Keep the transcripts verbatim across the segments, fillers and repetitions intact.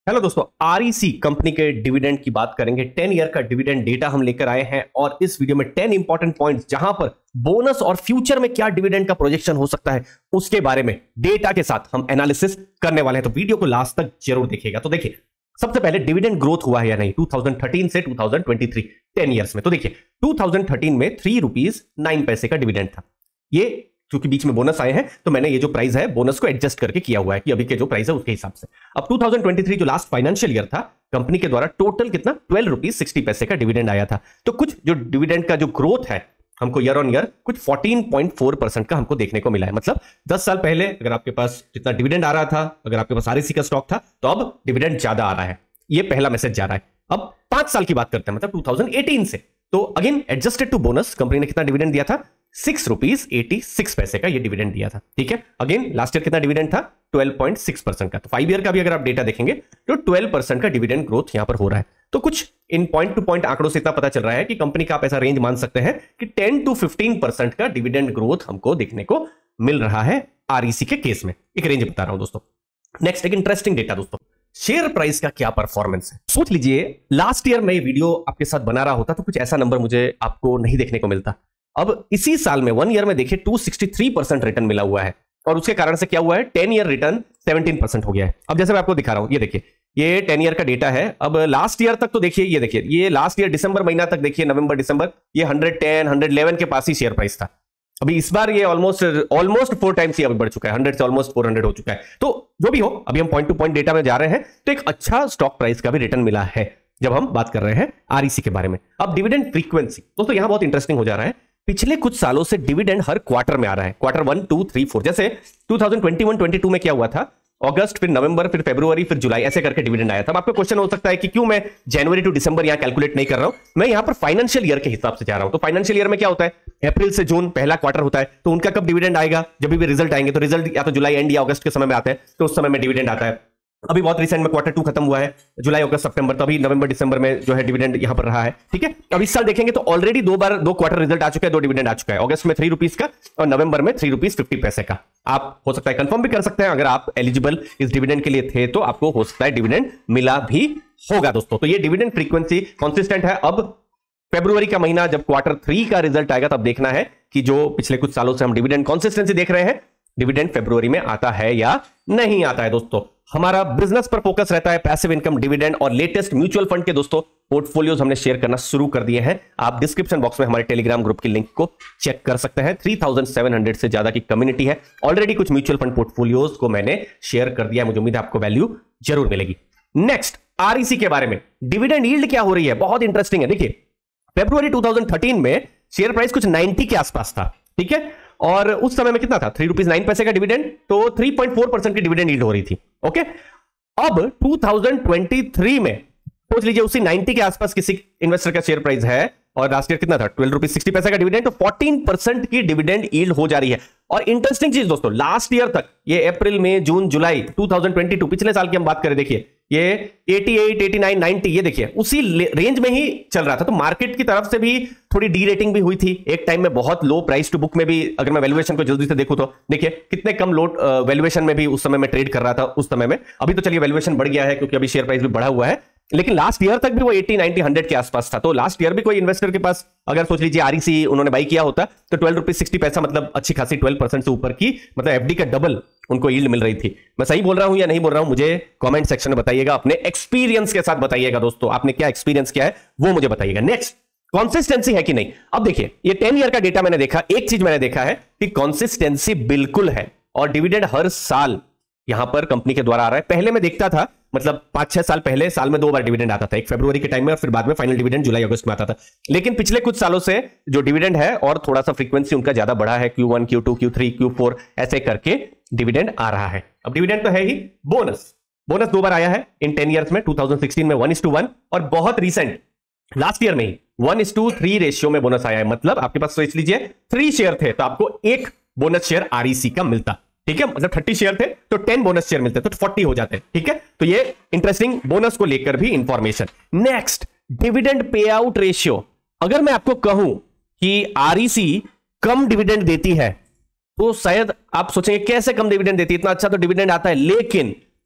Hello दोस्तों, REC company के dividend की बात करेंगे। टेन ईयर का डिविडेंड डेटा हम लेकर आए हैं और इस वीडियो में टेन इंपॉर्टेंट पॉइंट्स जहां पर बोनस और फ्यूचर में क्या डिविडेंड का प्रोजेक्शन हो सकता है उसके बारे में डेटा के साथ हम एनालिसिस करने वाले हैं। तो वीडियो को लास्ट तक जरूर देखिएगा। तो देखिए, सबसे पहले डिविडेंड ग्रोथ हुआ है या नहीं टू थाउजेंड थर्टीन से two thousand twenty three ten years में। तो देखिए, टू थाउजेंड थर्टीन में थ्री रुपीज नाइन पैसे का डिविडेंड था। ये क्योंकि बीच में बोनस आए हैं तो मैंने ये जो प्राइस है बोनस को एडजस्ट करके किया हुआ है कि अभी के जो प्राइस है उसके हिसाब से। अब टू थाउजेंड ट्वेंटी थ्री जो लास्ट फाइनेंशियल ईयर था, कंपनी के द्वारा टोटल कितना ट्वेल्व रुपीज सिक्सटी पैसे का डिविडेंड आया था। तो कुछ जो डिविडेंड का जो ग्रोथ है हमको ईयर ऑन ईयर कुछ फोर्टीन पॉइंट फोर परसेंट का हमको देखने को मिला है। मतलब दस साल पहले अगर आपके पास जितना डिविडेंड आ रहा था, अगर आपके पास आरईसी का स्टॉक था, तो अब डिविडेंड ज्यादा आ रहा है। ये पहला मैसेज जा रहा है। अब पांच साल की बात करते हैं, मतलब टू थाउजेंड एटीन से, तो again adjusted to bonus company ने कितना डिविडेंड दिया था, सिक्स रुपीज एटी सिक्स पैसे का ये डिविडेंड दिया था। ठीक है, अगेन लास्ट ईयर कितना डिविडेंड था, ट्वेल्व पॉइंट सिक्स परसेंट का। तो फाइव ईयर का भी अगर आप डेटा देखेंगे तो ट्वेल्व परसेंट का डिविडेंड ग्रोथ यहां पर हो रहा है। तो कुछ इन पॉइंट टू पॉइंट आंकड़ों से इतना पता चल रहा है कि कंपनी का आप ऐसा रेंज मान सकते हैं कि टेन टू फिफ्टीन परसेंट का डिविडेंड ग्रोथ हमको देखने को मिल रहा है आरईसी के केस में। एक रेंज बता रहा हूं दोस्तों। नेक्स्ट एक इंटरेस्टिंग डेटा दोस्तों, शेयर प्राइस का क्या परफॉर्मेंस है। सोच लीजिए, लास्ट ईयर मैं वीडियो आपके साथ बना रहा होता तो कुछ ऐसा नंबर मुझे आपको नहीं देखने को मिलता। अब इसी साल में वन ईयर में देखिए two sixty three percent return मिला हुआ है और उसके कारण से क्या हुआ है, ten year return seventeen percent हो गया है। अब जैसे मैं आपको दिखा रहा हूं, ये देखिए, ये टेन ईयर का डेटा है। अब लास्ट ईयर तक तो देखिए, ये देखिए, ये लास्ट ईयर दिसंबर महीना तक देखिए, नवंबर दिसंबर, ये हंड्रेड टेन हंड्रेड इलेवन के पास ही शेयर प्राइस था। अभी इस बार ये ऑलमोस्ट ऑलमोस्ट फोर टाइम्स ही अभी बढ़ चुका है, हंड्रेड से ऑलमोस्ट फोर हंड्रेड हो चुका है। तो जो भी हो, अभी हम पॉइंट टू पॉइंट डेटा में जा रहे हैं तो एक अच्छा स्टॉक प्राइस का भी रिटर्न मिला है जब हम बात कर रहे हैं आरईसी के बारे में। अब डिविडेंड फ्रीक्वेंसी दोस्तों यहां बहुत इंटरेस्टिंग हो जा रहा है। पिछले कुछ सालों से डिविडेंड हर क्वार्टर में आ रहा है, quarter one two three four. जैसे two thousand twenty one twenty two में क्या हुआ था, अगस्त, फिर नवंबर, फिर फरवरी, फिर जुलाई, ऐसे करके डिविडेंड आया था। अब आपको क्वेश्चन हो सकता है कि क्यों मैं जनवरी टू दिसंबर यहां कैलकुलेट नहीं कर रहा हूं, मैं यहां पर फाइनेंशियल ईयर के हिसाब से जा रहा हूं। तो फाइनेंशियल ईयर में क्या होता है, अप्रैल से जून पहला क्वार्टर होता है, तो उनका कब डिविडेंड आएगा, जब भी रिजल्ट आएंगे। तो रिजल्ट या तो जुलाई एंड या अगस्त के समय में आते हैं, तो उस समय में डिविडेंड आता है। अभी बहुत रिसेंट में क्वार्टर टू खत्म हुआ है, जुलाई अगस्त सितंबर, तो अभी नवंबर दिसंबर में जो है डिविडेंड यहां पर रहा है। ठीक है, अब इस साल देखेंगे तो ऑलरेडी दो बार दो क्वार्टर रिजल्ट आ चुका है, दो डिविडेंड आ चुका है, अगस्त में थ्री रुपीज का और नवंबर में थ्री रुपीज फिफ्टी पैसे का। आप हो सकता है कंफर्म भी कर सकते हैं, अगर आप एलिजिबल इस डिविडेंड के लिए थे तो आपको हो सकता है डिविडेंड मिला भी होगा दोस्तों। तो ये डिविडेंड फ्रीक्वेंसी कंसिस्टेंट है। अब फरवरी का महीना जब क्वार्टर थ्री का रिजल्ट आएगा तब देखना है कि जो पिछले कुछ सालों से हम डिविडेंड कंसिस्टेंसी देख रहे हैं, डिविडेंड फरवरी में आता है या नहीं आता है। दोस्तों हमारा बिजनेस पर फोकस रहता है, पैसिव इनकम, डिविडेंड और लेटेस्ट म्यूचुअल फंड के दोस्तों पोर्टफोलियोज हमने शेयर करना शुरू कर दिए हैं। आप डिस्क्रिप्शन बॉक्स में हमारे टेलीग्राम ग्रुप की लिंक को चेक कर सकते हैं। थ्री थाउजेंड सेवन हंड्रेड से ज्यादा की कम्युनिटी है। ऑलरेडी कुछ म्यूचुअल फंड पोर्टफोलियोज को मैंने शेयर कर दिया है, मुझे उम्मीद है आपको वैल्यू जरूर मिलेगी। नेक्स्ट, आरईसी के बारे में डिविडेंड यील्ड क्या हो रही है, बहुत इंटरेस्टिंग है। देखिए, फरवरी टू थाउजेंड थर्टीन में शेयर प्राइस कुछ नाइंटी के आसपास था। ठीक है, और उस समय में कितना था, थ्री रुपीज नाइन पैसे का डिविडेंड, तो थ्री पॉइंट फोर परसेंट की डिविडेंड यील्ड हो रही थी। ओके, अब टू थाउजेंड ट्वेंटी थ्री में सोच लीजिए उसी नाइंटी के आसपास किसी इन्वेस्टर का शेयर प्राइस है और लास्ट ईयर कितना था, ट्वेल्व रुपीज सिक्सटी पैसे का डिविडेंड, तो फोर्टीन परसेंट की डिविडेंड यील्ड हो जा रही है। और इंटरेस्टिंग चीज दोस्तों, लास्ट ईयर तक ये अप्रैल में June July two thousand twenty two, पिछले साल की हम बात करें, देखिए ये eighty eight, eighty nine, ninety, ये देखिए उसी रेंज में ही चल रहा था। तो मार्केट की तरफ से भी थोड़ी डी रेटिंग भी हुई थी एक टाइम में, बहुत लो प्राइस टू बुक में भी। अगर मैं वैल्यूएशन को जल्दी से देखूं तो देखिए कितने कम लो वैल्यूएशन में भी उस समय में ट्रेड कर रहा था उस समय में। अभी तो चलिए वैल्यूएशन बढ़ गया है क्योंकि अभी शेयर प्राइस भी बढ़ा हुआ है, लेकिन लास्ट ईयर तक भी वो एटी नाइंटी हंड्रेड के आसपास था। तो लास्ट ईयर भी कोई इन्वेस्टर के पास अगर सोच लीजिए आरईसी उन्होंने बाई किया होता तो ट्वेल्व रुपीज सिक्सटी पैसा, मतलब अच्छी खासी ट्वेल्व परसेंट से ऊपर की, मतलब एफडी का डबल उनको यील्ड मिल रही थी। मैं सही बोल रहा हूं या नहीं बोल रहा हूं, मुझे कमेंट सेक्शन में बताइएगा, अपने एक्सपीरियंस के साथ बताइएगा दोस्तों, आपने क्या एक्सपीरियंस किया है वो मुझे बताइएगा। नेक्स्ट, कंसिस्टेंसी है कि नहीं। अब देखिए, ये टेन ईयर का डेटा मैंने देखा, एक चीज मैंने देखा है कि कंसिस्टेंसी बिल्कुल है और डिविडेंड हर साल यहां पर कंपनी के द्वारा आ रहा है। पहले मैं देखता था, मतलब पांच छह साल पहले साल में दो बार डिविडेंड आता था, एक फरवरी के टाइम में और फिर बाद में फाइनल डिविडेंड जुलाई अगस्त में आता था। लेकिन पिछले कुछ सालों से जो डिविडेंड है और थोड़ा सा फ्रीक्वेंसी उनका ज्यादा बढ़ा है, Q one, Q two, Q three, Q four ऐसे करके डिविडेंड आ रहा है। अब डिविडेंड तो है ही, बोनस बोनस दो बार आया है इन टेन ईयर्स में, टू थाउजेंड सिक्सटीन में वन इज टू वन और बहुत रिसेंट लास्ट ईयर में ही one is to three ratio में बोनस आया है। मतलब आपके पास सोच लीजिए थ्री शेयर थे तो आपको एक बोनस शेयर आरईसी का मिलता। ठीक है, मतलब थर्टी शेयर थे तो टेन बोनस शेयर मिलते, तो फोर्टी हो जाते। ठीक है, तो ये इंटरेस्टिंग बोनस को लेकर भी information. Next, dividend pay out ratio. अगर मैं आपको कहूं कि आरईसी कम डिविडेंड देती है तो शायद आप सोचेंगे कैसे कम डिविडेंड देती है, इतना अच्छा तो डिविडेंड आता है, लेकिन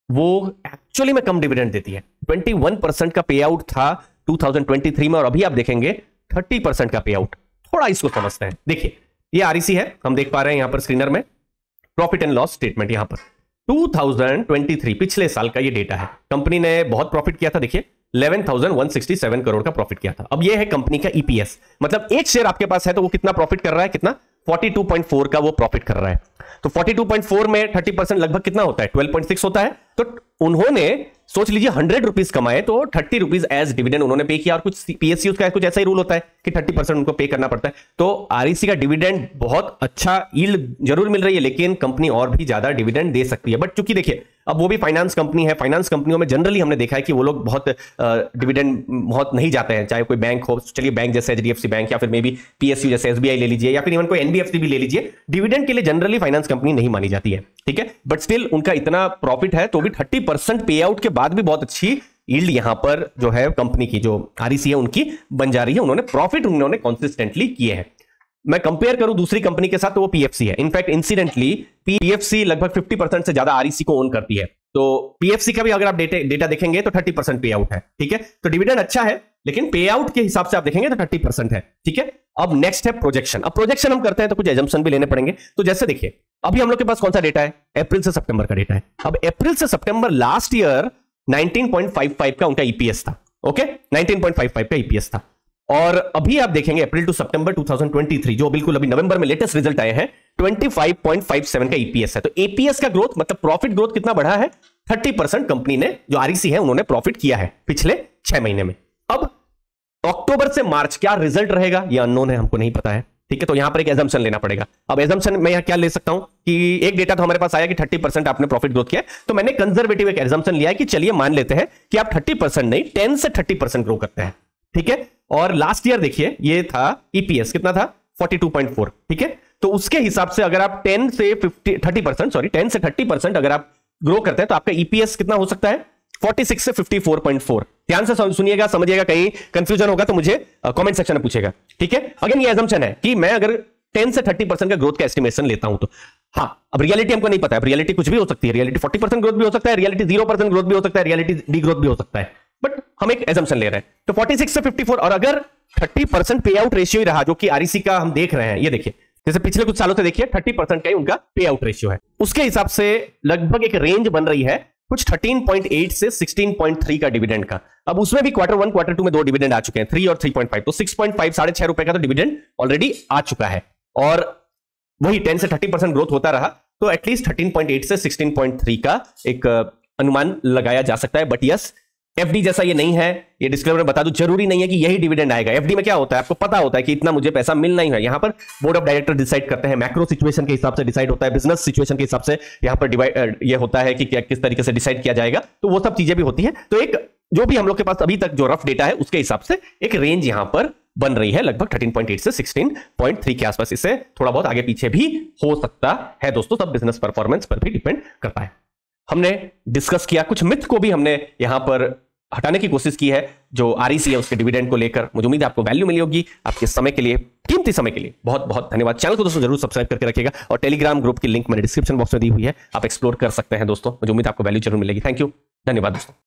वो एक्चुअली में कम डिविडेंड देती है। इक्कीस परसेंट का पे आउट था दो हज़ार तेईस में और अभी आप देखेंगे तीस परसेंट का पे आउट। थोड़ा इसको समझते हैं। देखिए ये आरईसी है, हम देख पा रहे हैं यहां पर स्क्रीनर में प्रॉफिट एंड लॉस स्टेटमेंट। यहां पर दो हज़ार तेईस पिछले साल का ये डेटा है। कंपनी ने बहुत प्रॉफिट किया था, देखिए ग्यारह हज़ार एक सौ सरसठ करोड़ का प्रॉफिट किया था। अब ये है कंपनी का ईपीएस, मतलब एक शेयर आपके पास है तो वो कितना प्रॉफिट कर रहा है, कितना बयालीस पॉइंट चार का वो प्रॉफिट कर रहा है। तो बयालीस पॉइंट चार में तीस परसेंट लगभग कितना होता है, बारह पॉइंट छह होता है। तो उन्होंने सोच लीजिए हंड्रेड रुपीज कमाए तो थर्टी रुपीज एज डिविडेंड उन्होंने पे किया। और कुछ पीएसयू का कुछ ऐसा ही रूल होता है कि तीस परसेंट उनको पे करना पड़ता है। तो आरईसी का डिविडेंड बहुत अच्छा यील्ड जरूर मिल रही है, लेकिन कंपनी और भी ज्यादा डिविडेंड दे सकती है। बट चूंकि देखिए अब वो भी फाइनेंस कंपनी है, फाइनेंस कंपनियों में जनरली हमने देखा है कि वो लोग बहुत डिविडेंड बहुत नहीं जाते हैं, चाहे कोई बैंक हो, चलिए बैंक जैसे एचडीएफसी बैंक या फिर मे बी पीएसयू जैसे एसबीआई ले लीजिए या फिर इवन कोई एनबीएफसी भी ले लीजिए, डिविडेंड के लिए जनरली फाइनेंस कंपनी नहीं मानी जाती है, ठीक है। बट स्टिल उनका इतना प्रॉफिट है तो भी थर्टी परसेंट पे आउट के बाद भी बहुत अच्छी यील्ड यहां पर जो है कंपनी की जो आरईसी है उनकी बन जा रही है। उन्होंने प्रॉफिट उन्होंने कंसिस्टेंटली किए हैं। मैं कंपेयर करूं दूसरी कंपनी के साथ तो वो पीएफसी है। इनफैक्ट इंसिडेंटली पीएफसी लगभग पचास परसेंट से ज्यादा आरईसी को ओन करती है। तो पीएफसी का भी अगर आप डेटा डेटा देखेंगे तो तीस परसेंट पे आउट है, ठीक है। तो डिविडेंड अच्छा है लेकिन पे आउट के हिसाब से आप देखेंगे तो तीस परसेंट है, ठीक है। अब नेक्स्ट है प्रोजेक्शन। अब प्रोजेक्शन हम करते हैं तो कुछ एजम्पशन भी लेने पड़ेंगे। तो जैसे देखिए अभी हम लोग के पास कौन सा डेटा है, अप्रैल से सितंबर का डेटा है। अब अप्रैल से सितंबर last year nineteen point five five का उनका ईपीएस था, okay, nineteen point five five का ईपीएस था। और अभी आप देखेंगे अप्रैल टू सितंबर दो हज़ार तेईस जो बिल्कुल अभी नवंबर में लेटेस्ट रिजल्ट आए हैं, पच्चीस पॉइंट पाँच सात का ईपीएस है। तो एपीएस का ग्रोथ मतलब प्रॉफिट ग्रोथ कितना बढ़ा है, तीस परसेंट कंपनी ने जो आरईसी है उन्होंने प्रॉफिट किया है पिछले छह महीने में। अब अक्टूबर से मार्च क्या रिजल्ट रहेगा ये अननोन है, हमको नहीं पता है, ठीक है। तो यहां पर एक एजम्पशन लेना पड़ेगा। अब एजम्पशन मैं यहां क्या ले सकता हूं कि एक डेटा तो हमारे पास आया कि तीस परसेंट आपने प्रॉफिट ग्रोथ किया है, तो मैंने कंजर्वेटिव एक एजम्पशन लिया है कि चलिए मान लेते हैं कि आप तीस परसेंट नहीं दस से तीस परसेंट ग्रो करते हैं, ठीक है। और लास्ट ईयर देखिए ये था ईपीएस कितना था, बयालीस पॉइंट चार, ठीक है। तो उसके हिसाब से अगर आप दस से पचास तीस परसेंट सॉरी दस से तीस परसेंट अगर आप ग्रो करते हैं तो आपका ईपीएस कितना हो सकता है, छियालीस से चौवन पॉइंट चार। ध्यान से सुनिएगा, समझिएगा, कहीं कंफ्यूजन होगा तो मुझे कमेंट सेक्शन में पूछेगा, ठीक है। अगेन ये असम्पशन है कि मैं अगर दस से तीस परसेंट का ग्रोथ का एस्टिमेशन लेता हूं तो हाँ, अब रियलिटी हमको नहीं पता है, रियलिटी कुछ भी हो सकती है, रियलिटी चालीस परसेंट ग्रोथ भी हो सकता है, रियलिटी जीरो परसेंट ग्रोथ भी हो सकता है, रियलिटी डी ग्रोथ भी हो सकता है, बट हम एक असम्पशन ले रहे हैं। तो छियालीस से चौवन और अगर तीस परसेंट पे आउट रेशियो ही रहा जो कि आरईसी का हम देख रहे हैं, ये देखिए जैसे पिछले कुछ सालों से देखिए तीस परसेंट का ही उनका पे आउट रेशियो है, उसके हिसाब से लगभग एक रेंज बन रही है कुछ तेरह पॉइंट आठ से सोलह पॉइंट तीन का डिविडेंड का। अब उसमें भी क्वार्टर वन क्वार्टर टू में दो डिविडेंड आ चुके हैं, थ्री और थ्री पॉइंट फाइव, तो सिक्स पॉइंट फाइव साढ़े छह रुपए का तो डिविडेंड ऑलरेडी आ चुका है। और वही दस से तीस परसेंट ग्रोथ होता रहा तो एटलीस्ट तेरह पॉइंट आठ से सोलह पॉइंट तीन का एक अनुमान लगाया जा सकता है। बट यस, एफडी जैसा ये नहीं है, ये डिस्क्लेमर बता दूं, जरूरी नहीं है कि यही डिविडेंड आएगा। एफडी में क्या होता है आपको पता होता है कि इतना मुझे पैसा मिलना ही है। यहां पर बोर्ड ऑफ डायरेक्टर डिसाइड करते हैं, मैक्रो सिचुएशन के हिसाब से डिसाइड होता है, बिजनेस सिचुएशन के हिसाब से यहां पर डिवाइड ये होता है कि क्या किस तरीके से डिसाइड किया जाएगा, तो वो सब चीजें भी होती है। तो एक जो भी हम लोग के पास अभी तक जो रफ डेटा है उसके हिसाब से एक रेंज यहां पर बन रही है लगभग तेरह पॉइंट आठ से सोलह पॉइंट तीन के आसपास। इससे थोड़ा बहुत आगे पीछे भी हो सकता है दोस्तों, सब बिजनेस परफॉर्मेंस पर भी डिपेंड करता है। हमने डिस्कस किया, कुछ मिथ को भी हमने यहां पर हटाने की कोशिश की है जो आरईसी है उसके डिविडेंड को लेकर। मुझे उम्मीद है आपको वैल्यू मिली होगी। आपके समय के लिए, कीमती समय के लिए बहुत बहुत धन्यवाद। चैनल को दोस्तों जरूर सब्सक्राइब करके रखिएगा और टेलीग्राम ग्रुप की लिंक मैंने डिस्क्रिप्शन बॉक्स में दी हुई है, आप एक्सप्लोर कर सकते हैं दोस्तों। मुझे उम्मीद है आपको वैल्यू जरूर मिलेगी। थैंक यू, धन्यवाद दोस्तों।